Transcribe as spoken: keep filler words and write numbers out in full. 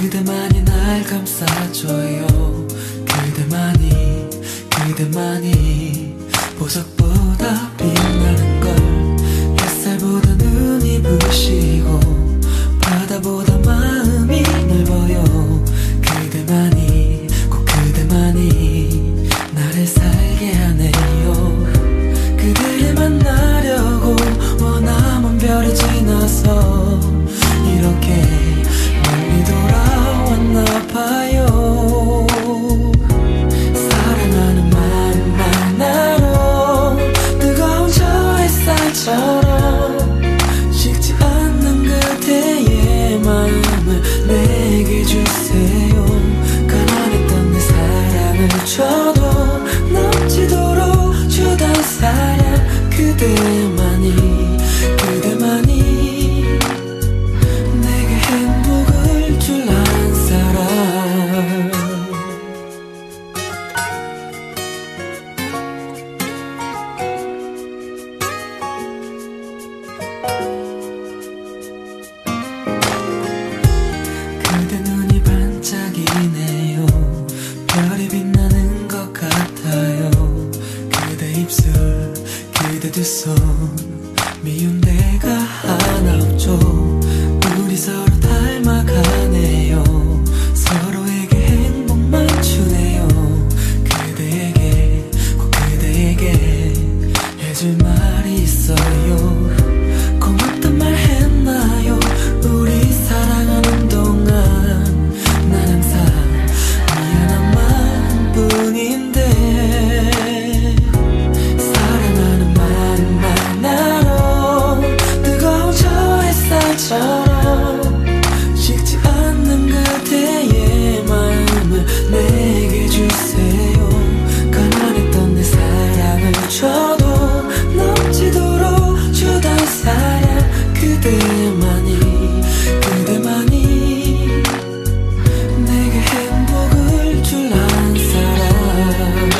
그대만이 날 감싸줘요. 그대만이 그대만이 보석보다 빛나는 걸. 햇살보다 눈이 부시고 바다보다 마음이 넓어요. 그대만이 꼭 그대만이 나를 살게 하네요. 그대를 만나려고 머나먼 별이 지나서 이렇게 멀리 돌아왔나봐요. 사랑하는 마음만 알아. 뜨거운 저 햇살처럼 식지 않는 그대의 마음을 내게 주세요. 가난했던 내 사랑을 줘도 넘치도록 주던 사랑. 그대만이 그대만이 내게 행복을 줄 아는 사람. 그대 눈이 반짝이네요. 별이 빛나는 것 같아요. 그대 입술 그대 두 손 미운 데가 하나 없죠. 우리 서로 닮아가네요. 서로에게 행복만 주네요. 그대에게 꼭 그대에게 해줄 말이 있어요. 고맙단 말 했나요? 우리 사랑하는 동안 난 항상 미안한 마음뿐인데. 사랑하는 마음만 알아. 뜨거운 저 햇살처럼 식지 않는 그대의 마음을 내게 주세요. 가난했던 내 사랑을 줘도 넘치도록 주던 사랑. 그대만이 그대만이 내게 행복을 줄 아는 사람.